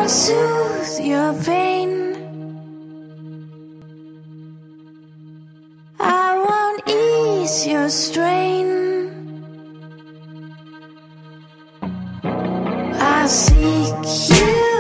I'll soothe your pain. I won't ease your strain. I seek you.